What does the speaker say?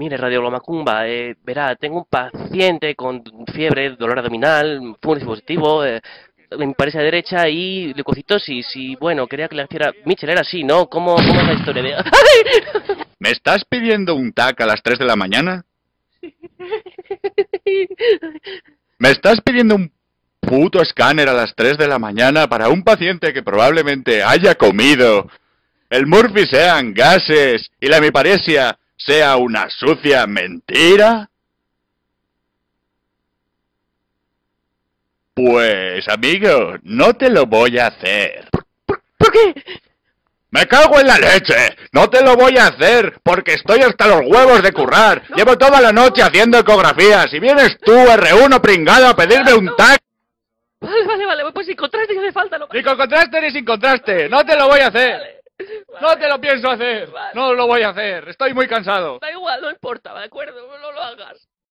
Mire, Radio Macumba, verá, tengo un paciente con fiebre, dolor abdominal, fumos positivo, en pareja derecha y leucocitosis. Y bueno, quería que le hiciera. Michel, era así, ¿no? ¿Cómo es la historia de.? ¡Ay! ¿Me estás pidiendo un TAC a las 3 de la mañana? ¿Me estás pidiendo un puto escáner a las 3 de la mañana para un paciente que probablemente haya comido, el Murphy sean gases y la hemiparesia sea una sucia mentira? Pues, amigo, no te lo voy a hacer. ¿Por qué? ¡Me cago en la leche! ¡No te lo voy a hacer! Porque estoy hasta los huevos de currar. Llevo toda la noche haciendo ecografías y vienes tú, R1 pringado, a pedirme un TAC. Vale, pues sin contraste que me falta. No... Ni con contraste ni sin contraste. No te lo voy a hacer. Vale, No te lo pienso hacer. vale. No lo voy a hacer. Estoy muy cansado. Da igual, no importa, ¿de acuerdo? No lo hagas.